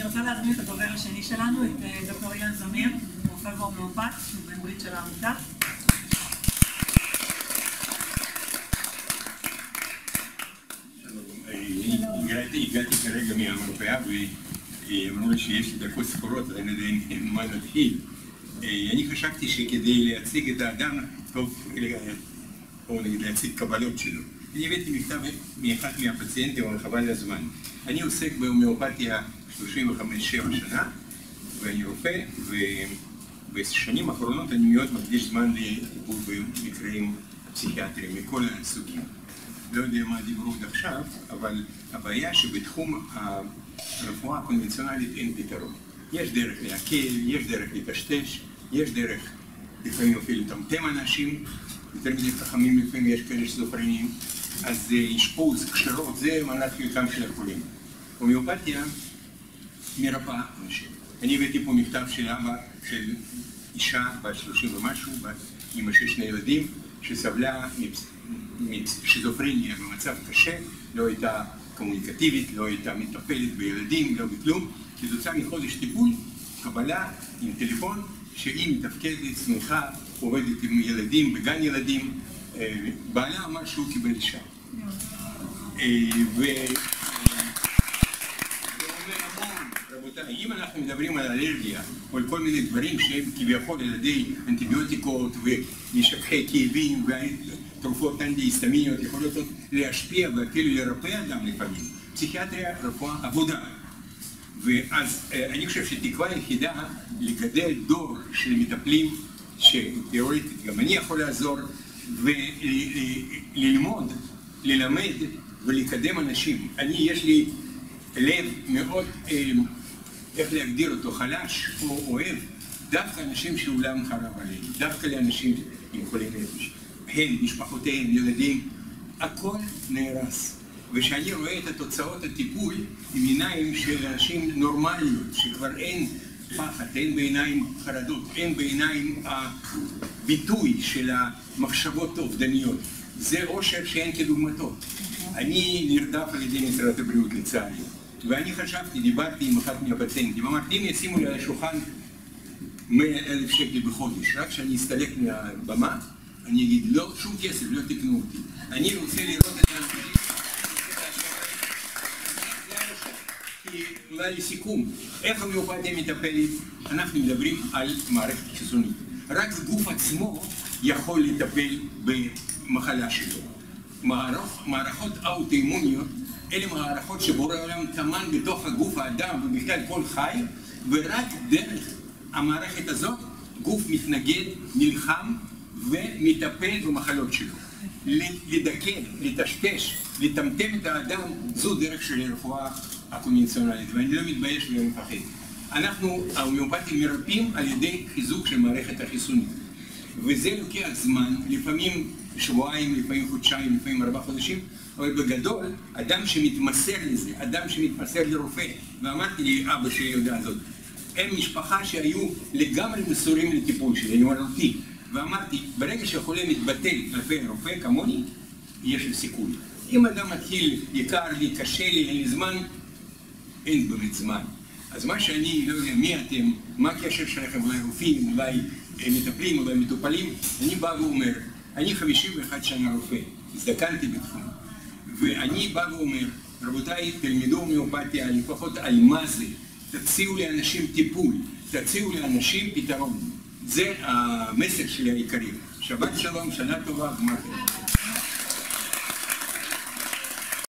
רוצה להזמין את הדובר השני שלנו, את דוקטור אילן זמיר, רופא והומאופת, בן ברית של העמותה. הגעתי כרגע מהמרפאה ואמרו לי שיש לי דקות ספורות, אז אני לא יודע מה נתחיל. אני חשבתי שכדי להציג את האדם, טוב, או נגיד להציג קבלות שלו. אני הבאתי מכתב מאחד מהפציינטים, אבל חבל הזמן. אני עוסק בהומאופתיה 35-7 שנה, ואני רופא, ובשנים האחרונות אני מאוד מקדיש זמן לטיפול במקרים פסיכיאטריים מכל הסוגים. לא יודע מה דיברו עד עכשיו, אבל הבעיה שבתחום הרפואה הקונבנציונלית אין פתרון. יש דרך להקל, יש דרך לטשטש, יש דרך לפעמים אפילו לטמטם אנשים, יותר מדי חכמים לפעמים יש כאלה שזופרנים, אז אשפוז, קשרות, זה מנת חלקם של החולים. הומאופתיה מרפאה אנשים. אני הבאתי פה מכתב של אבא, של אישה בת 30 ומשהו, עם 6 ילדים, שסבלה משיזופרניה במצב קשה, לא הייתה קומוניקטיבית, לא הייתה מטפלת בילדים, לא בכלום. כתוצאה מחודש טיפול, קבלה עם טלפון, שהיא מתפקדת, שמחה, עובדת עם ילדים, בגן ילדים, בעלה אמר שהוא קיבל אישה. רבותיי, אם אנחנו מדברים על אלרגיה או על כל מיני דברים שהם כביכול על ידי אנטיביוטיקות ומשככי כאבים ותרופות אנטי-היסטמיניות יכולות להשפיע ואפילו לרפא אדם לפעמים, פסיכיאטריה, רפואה, עבודה. ואז אני חושב שתקווה היחידה לגדל דור של מטפלים שתיאורטית גם אני יכול לעזור וללמוד, ללמד ולקדם אנשים. יש לי לב מאוד, איך להגדיר אותו, חלש או אוהב, דווקא אנשים שעולם חרב עליהם, דווקא לאנשים עם חולי נפש. הם, משפחותיהם, ילדים, הכל נהרס. וכשאני רואה את התוצאות הטיפול עם עיניים של אנשים נורמליות, שכבר אין פחד, אין בעיניים חרדות, אין בעיניים הביטוי של המחשבות האובדניות. זה אושר שאין כדוגמתו. אני נרדף על ידי משרד הבריאות לצערי. ואני חשבתי, דיברתי עם אחד מהפציינטים, אמרתי, אם ישימו לי על השולחן 100,000 שקל בחודש, רק שאני אסתלק מהבמה, אני אגיד, לא, שום כסף, לא תקנו אותי. אני רוצה לראות את האנשים. אולי לסיכום, איך ההומאופתיה מטפלת? אנחנו מדברים על מערכת חיסונית. רק הגוף עצמו יכול לטפל במחלה שלו. מערכות אוטואימוניות, אלה מערכות שבורא העולם טמן בתוך הגוף האדם ובכלל כל חי, ורק דרך המערכת הזאת גוף מתנגד, נלחם ומטפל במחלות שלו. לדכא, לטשטש, לטמטם את האדם, זו דרך של הרפואה הקונבנציונלית, ואני לא מתבייש ולא מפחד. אנחנו, ההומאופתים, מרפאים על ידי חיזוק של מערכת החיסונית. וזה לוקח זמן, לפעמים שבועיים, לפעמים חודשיים, לפעמים 4 חודשים, אבל בגדול, אדם שמתמסר לזה, אדם שמתמסר לרופא, ואמרתי לי אבא שיודע זאת, הם משפחה שהיו לגמרי מסורים לטיפול שלי, אני אומר אותי, ואמרתי, ברגע שהחולה מתבטל כלפי רופא כמוני, יש לי סיכוי. אם אדם מתחיל, יקר לי, קשה לי, אין לי זמן, אין באמת זמן. אז מה שאני, לא יודע, מי אתם, מה הקשר שלכם, אולי רופאים, אולי מטפלים, אולי מטופלים, אני בא ואומר, אני 51 שנה רופא, הזדקנתי בתחום, ואני בא ואומר, רבותיי, תלמדו הומאופתיה, לפחות על מה זה, תציעו לאנשים טיפול, תציעו לאנשים פתרון. זה המסר שלי העיקרי. שבת שלום, שנה טובה, גמר.